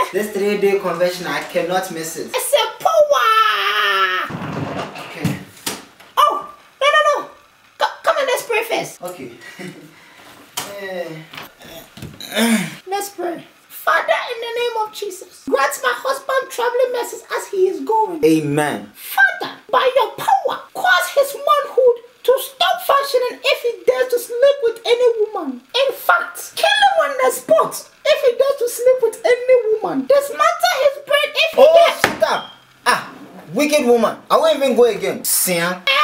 This 3-day convention, I cannot miss it. I said power. Okay. Oh, no. Come on, let's pray first. Okay. Let's pray. Father, in the name of Jesus, grant my husband traveling mercies as he is going. Amen. Father, by your power, cause his manhood to stop functioning if he dares to sleep with any woman. In fact, kill him on the spot if he dares to sleep with any woman. Dismantle his brain if he dares. Stop. Wicked woman. I won't even go again. Sam.